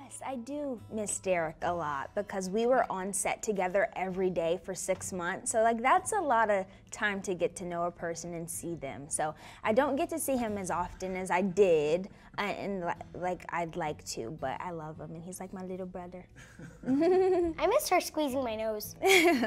Yes, I do miss Deric a lot because we were on set together every day for 6 months. So like that's a lot of time to get to know a person and see them. So I don't get to see him as often as I did and like I'd like to, but I love him and he's like my little brother. I missed her squeezing my nose.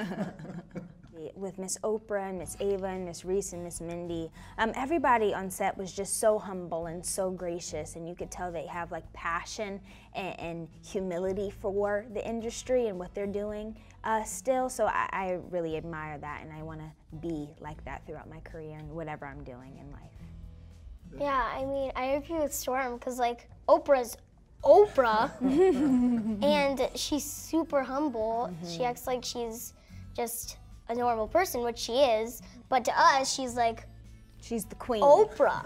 With Miss Oprah and Miss Ava and Miss Reese and Miss Mindy, everybody on set was just so humble and so gracious, and you could tell they have like passion and humility for the industry and what they're doing still. So I really admire that, and I want to be like that throughout my career and whatever I'm doing in life. Yeah, I mean, I agree with Storm because like Oprah's Oprah, and she's super humble. She acts like she's just a normal person, which she is, but to us, she's like, she's the queen. Oprah.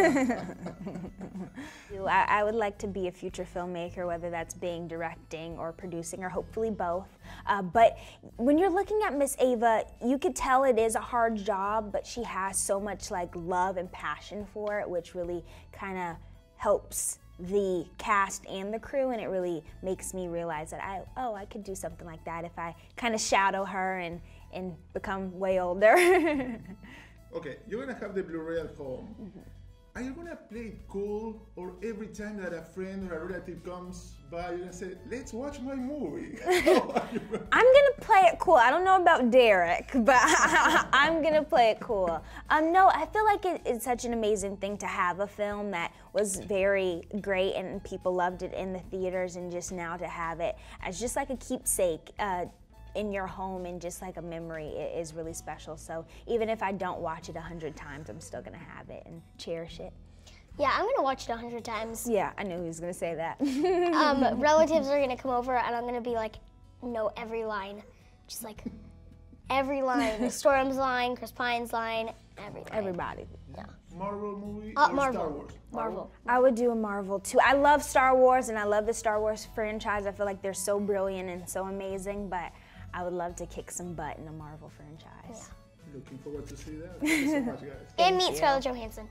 I would like to be a future filmmaker, whether that's being, directing, or producing, or hopefully both. But when you're looking at Miss Ava, you could tell it is a hard job, but she has so much like love and passion for it, which really kind of helps the cast and the crew, and it really makes me realize that I could do something like that if I kind of shadow her and become way older. Okay, you're gonna have the Blu-ray at home. Are you gonna play it cool, or every time that a friend or a relative comes by, you're gonna say, let's watch my movie? I'm gonna play it cool. I don't know about Deric, but I'm gonna play it cool. No, I feel like it's such an amazing thing to have a film that was very great and people loved it in the theaters, and just now to have it as just like a keepsake in your home and just like a memory, it is really special. So even if I don't watch it 100 times, I'm still gonna have it and cherish it. Yeah, I'm gonna watch it 100 times. Yeah, I knew he was gonna say that. Relatives are gonna come over and I'm gonna be like, know every line. Just like, every line. Storm's line, Chris Pine's line, everything. Everybody. Yeah. Marvel movie or Marvel. Star Wars? Marvel. I would do a Marvel too. I love Star Wars and I love the Star Wars franchise. I feel like they're so brilliant and so amazing, but I would love to kick some butt in the Marvel franchise. Yeah. Looking forward to see that. Thank you so much, guys. And meet Scarlett Johansson.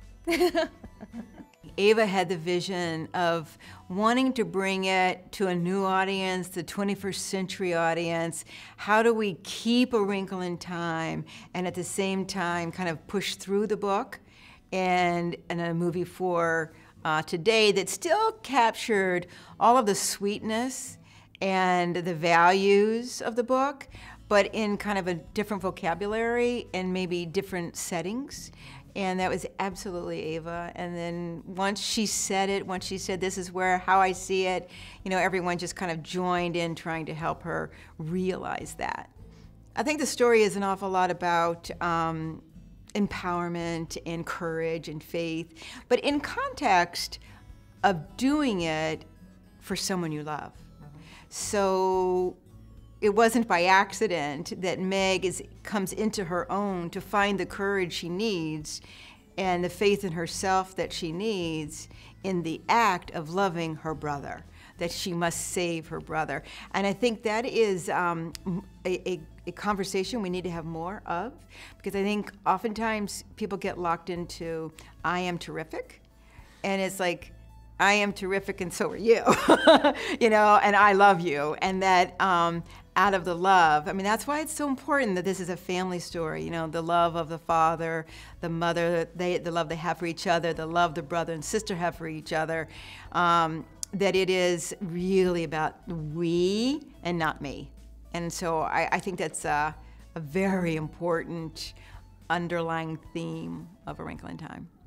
Ava had the vision of wanting to bring it to a new audience, the 21st century audience. How do we keep A Wrinkle in Time and at the same time kind of push through the book and a movie for today that still captured all of the sweetness and the values of the book, but in kind of a different vocabulary and maybe different settings. And that was absolutely Ava. And then once she said it, once she said this is how I see it, you know, everyone just kind of joined in trying to help her realize that. I think the story is an awful lot about empowerment and courage and faith, but in context of doing it for someone you love. So it wasn't by accident that Meg comes into her own to find the courage she needs and the faith in herself that she needs in the act of loving her brother, that she must save her brother. And I think that is a conversation we need to have more of, because I think oftentimes people get locked into, I am terrific, and it's like, I am terrific and so are you, you know, and I love you. And that out of the love, I mean, that's why it's so important that this is a family story, you know, the love of the father, the mother, the love they have for each other, the love the brother and sister have for each other, that it is really about we and not me. And so I think that's a very important underlying theme of A Wrinkle in Time.